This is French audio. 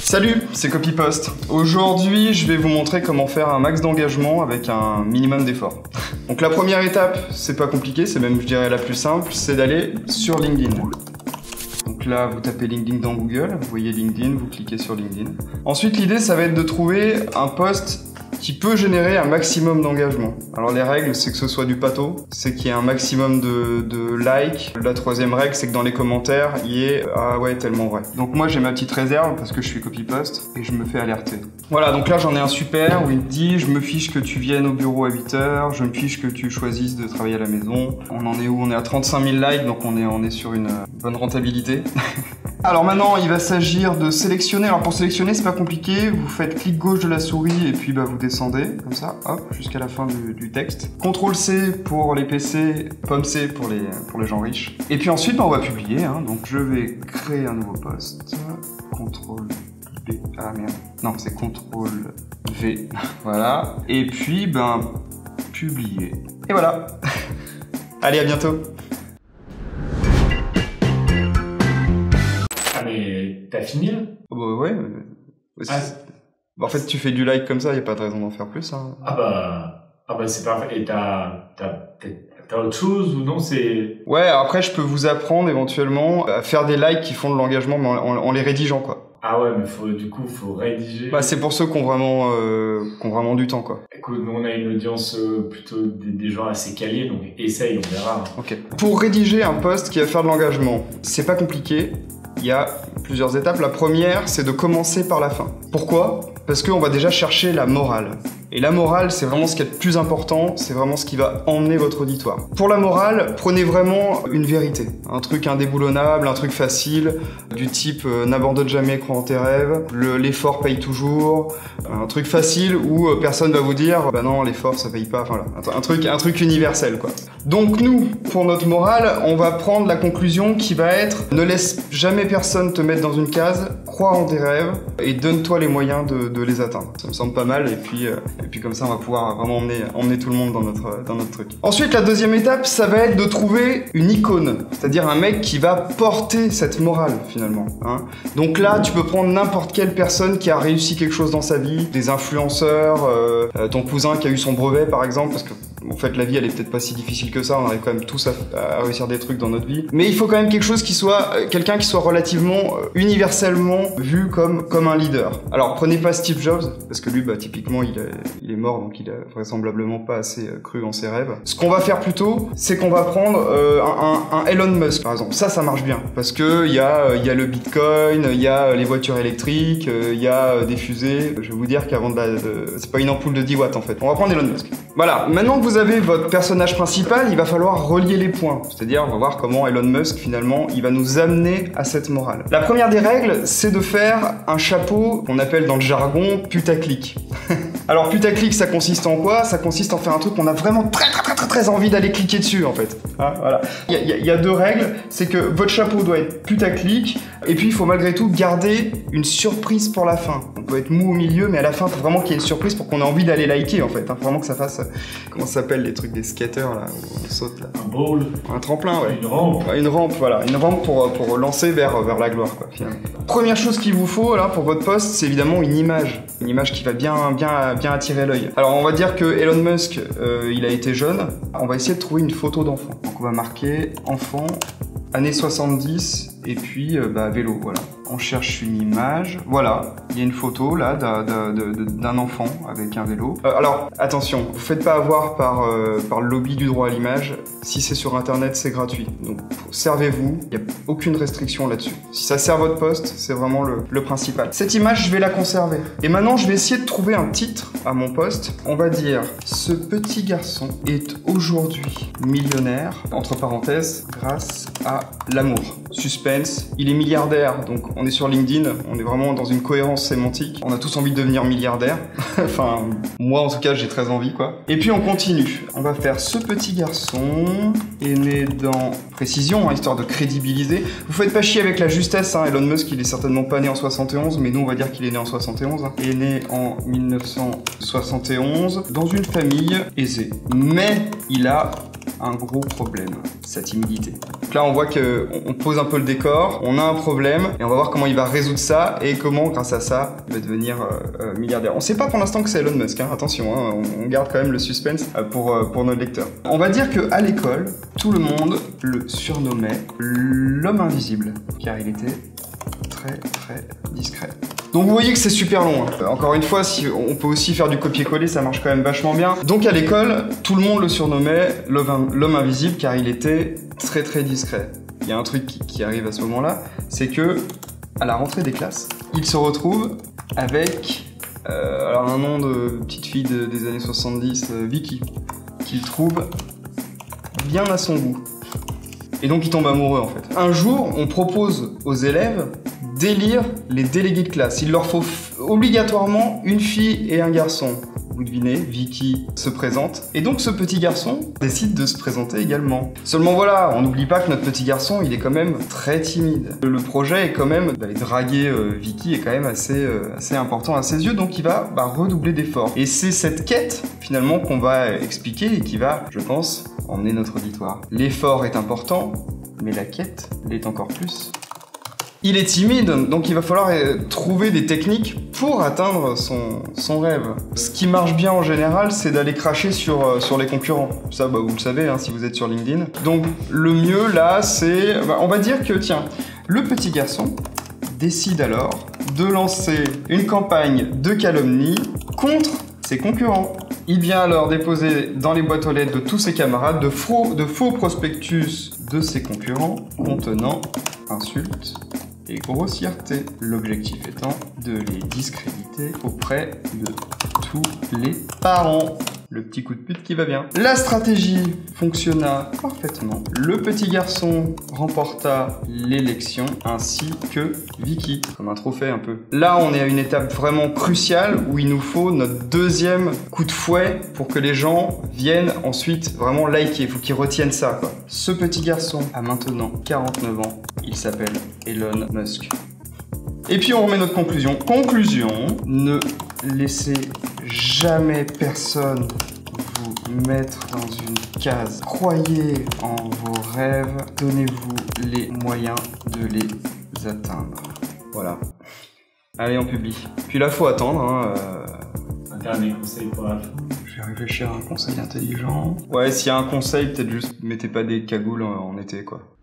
Salut, c'est Copypost. Aujourd'hui, je vais vous montrer comment faire un max d'engagement avec un minimum d'effort. Donc la première étape, c'est pas compliqué, c'est même, je dirais, la plus simple, c'est d'aller sur LinkedIn. Donc là, vous tapez LinkedIn dans Google, vous voyez LinkedIn, vous cliquez sur LinkedIn. Ensuite, l'idée, ça va être de trouver un post qui peut générer un maximum d'engagement. Alors les règles, c'est que ce soit du pato, c'est qu'il y ait un maximum de likes. La troisième règle, c'est que dans les commentaires, il y ait « Ah ouais, tellement vrai ». Donc moi, j'ai ma petite réserve parce que je suis Copypost et je me fais alerter. Voilà, donc là, j'en ai un super où il me dit « Je me fiche que tu viennes au bureau à 8 h, je me fiche que tu choisisses de travailler à la maison ». On en est où? On est à 35 000 likes, donc on est sur une bonne rentabilité. Alors maintenant, il va s'agir de sélectionner. Alors pour sélectionner, c'est pas compliqué. Vous faites clic gauche de la souris et puis vous descendez comme ça, hop, jusqu'à la fin du texte. CTRL C pour les PC, pomme C pour les gens riches. Et puis ensuite, on va publier. Donc je vais créer un nouveau post. CTRL B. Ah merde. Non, c'est CTRL V. Voilà. Et puis publier. Et voilà. Allez, à bientôt. T'as fini là? Ouais. En fait, tu fais du like comme ça, y a pas de raison d'en faire plus. Ah bah c'est parfait. Et t'as autre chose ou non? C'est... Ouais, après je peux vous apprendre éventuellement à faire des likes qui font de l'engagement, mais en les rédigeant quoi. Ah ouais, mais faut rédiger. C'est pour ceux qui ont vraiment du temps quoi. Écoute, nous on a une audience plutôt des gens assez calés, donc essaye, on verra. Ok. Pour rédiger un post qui va faire de l'engagement, c'est pas compliqué. Il y a plusieurs étapes. La première, c'est de commencer par la fin. Pourquoi? Parce qu'on va déjà chercher la morale. Et la morale, c'est vraiment ce qui est le plus important, c'est vraiment ce qui va emmener votre auditoire. Pour la morale, prenez vraiment une vérité. Un truc indéboulonnable, un truc facile, du type n'abandonne jamais, crois en tes rêves, l'effort paye toujours, un truc facile où personne va vous dire bah non, l'effort ça paye pas, enfin voilà, un truc universel quoi. Donc nous, pour notre morale, on va prendre la conclusion qui va être ne laisse jamais personne te mettre dans une case, crois en tes rêves et donne-toi les moyens de les atteindre. Ça me semble pas mal et puis comme ça on va pouvoir vraiment emmener tout le monde dans notre truc. Ensuite la deuxième étape ça va être de trouver une icône, c'est-à-dire un mec qui va porter cette morale finalement. Donc là tu peux prendre n'importe quelle personne qui a réussi quelque chose dans sa vie, des influenceurs, ton cousin qui a eu son brevet par exemple, parce que en fait la vie elle est peut-être pas si difficile que ça, on arrive quand même tous à réussir des trucs dans notre vie, mais il faut quand même quelque chose qui soit, quelqu'un qui soit relativement universellement vu comme un leader. Alors prenez pas Steve Jobs, parce que lui typiquement il est mort, donc il a vraisemblablement pas assez cru en ses rêves. Ce qu'on va faire plutôt, c'est qu'on va prendre un Elon Musk par exemple. Ça marche bien, parce que il y a le Bitcoin, il y a les voitures électriques, il y a des fusées. Je vais vous dire qu'avant c'est pas une ampoule de 10 watts en fait. On va prendre Elon Musk. Voilà, maintenant que vous avez votre personnage principal, il va falloir relier les points. C'est-à-dire, on va voir comment Elon Musk, finalement, il va nous amener à cette morale. La première des règles, c'est de faire un chapeau qu'on appelle dans le jargon putaclic. Alors, putaclic, ça consiste en quoi? Ça consiste en faire un truc qu'on a vraiment très envie d'aller cliquer dessus, en fait. Voilà. Il y a deux règles, c'est que votre chapeau doit être putaclic, et puis il faut malgré tout garder une surprise pour la fin. On peut être mou au milieu, mais à la fin, il faut vraiment qu'il y ait une surprise pour qu'on ait envie d'aller liker, en fait. Faut vraiment que ça fasse... Comment ça s'appelle les trucs des skateurs là où on saute là? Un bowl. Un tremplin, ouais. Une rampe. Une rampe, voilà. Une rampe pour lancer vers la gloire, quoi, finalement. Première chose qu'il vous faut là pour votre post, c'est évidemment une image. Une image qui va bien attirer l'œil. Alors on va dire que Elon Musk, il a été jeune. On va essayer de trouver une photo d'enfant. Donc on va marquer enfant, années 70, et puis vélo, voilà. On cherche une image, voilà, il y a une photo là d'un enfant avec un vélo. Alors attention, vous ne faites pas avoir par le lobby du droit à l'image. Si c'est sur internet, c'est gratuit. Donc servez-vous, il n'y a aucune restriction là-dessus. Si ça sert votre poste, c'est vraiment le principal. Cette image, je vais la conserver. Et maintenant, je vais essayer de trouver un titre à mon poste. On va dire « Ce petit garçon est aujourd'hui millionnaire, entre parenthèses, grâce à l'amour. » Suspense, il est milliardaire, donc on est sur LinkedIn, on est vraiment dans une cohérence sémantique. On a tous envie de devenir milliardaire. Enfin, moi en tout cas, j'ai très envie, quoi. Et puis on continue. On va faire ce petit garçon est né dans... Précision, histoire de crédibiliser. Vous faites pas chier avec la justesse, Elon Musk, il est certainement pas né en 71, mais nous on va dire qu'il est né en 71. Il est né en 1971 dans une famille aisée. Mais il a un gros problème, sa timidité. Donc là, on voit qu'on pose un peu le décor, on a un problème, et on va voir comment il va résoudre ça, et comment, grâce à ça, il va devenir milliardaire. On sait pas pour l'instant que c'est Elon Musk, hein, attention, hein, on garde quand même le suspense pour notre lecteur. On va dire qu'à l'école, tout le monde le surnommait l'homme invisible, car il était très discret. Donc vous voyez que c'est super long. Hein. Encore une fois, si on peut aussi faire du copier-coller, ça marche quand même vachement bien. Donc à l'école, tout le monde le surnommait l'homme invisible car il était très discret. Il y a un truc qui arrive à ce moment-là, c'est que à la rentrée des classes, il se retrouve avec alors un nom de petite fille des années 70, Vicky, qu'il trouve bien à son goût. Et donc il tombe amoureux en fait. Un jour, on propose aux élèves d'élire les délégués de classe. Il leur faut obligatoirement une fille et un garçon. Vous devinez, Vicky se présente. Et donc ce petit garçon décide de se présenter également. Seulement voilà, on n'oublie pas que notre petit garçon, il est quand même très timide. Le projet est quand même d'aller draguer Vicky est quand même assez important à ses yeux, donc il va redoubler d'efforts. Et c'est cette quête finalement qu'on va expliquer et qui va, je pense, emmener notre auditoire. L'effort est important, mais la quête l'est encore plus. Il est timide, donc il va falloir trouver des techniques pour atteindre son rêve. Ce qui marche bien en général, c'est d'aller cracher sur les concurrents. Ça, vous le savez, hein, si vous êtes sur LinkedIn. Donc le mieux là, c'est... on va dire que, tiens, le petit garçon décide alors de lancer une campagne de calomnie contre ses concurrents. Il vient alors déposer dans les boîtes aux lettres de tous ses camarades de faux prospectus de ses concurrents contenant insultes et grossièreté. L'objectif étant de les discréditer auprès de tous les parents. Le petit coup de pute qui va bien. La stratégie fonctionna parfaitement. Le petit garçon remporta l'élection ainsi que Vicky, comme un trophée un peu. Là, on est à une étape vraiment cruciale où il nous faut notre deuxième coup de fouet pour que les gens viennent ensuite vraiment liker. Il faut qu'ils retiennent ça, quoi. Ce petit garçon a maintenant 49 ans. Il s'appelle Elon Musk. Et puis on remet notre conclusion. Conclusion, ne laissez jamais personne vous mettre dans une case. Croyez en vos rêves, donnez-vous les moyens de les atteindre. Voilà. Allez, on publie. Puis là, faut attendre. Hein, Un dernier conseil pour la fin. Je vais réfléchir à un conseil intelligent. Ouais, s'il y a un conseil, peut-être juste mettez pas des cagoules en été, quoi.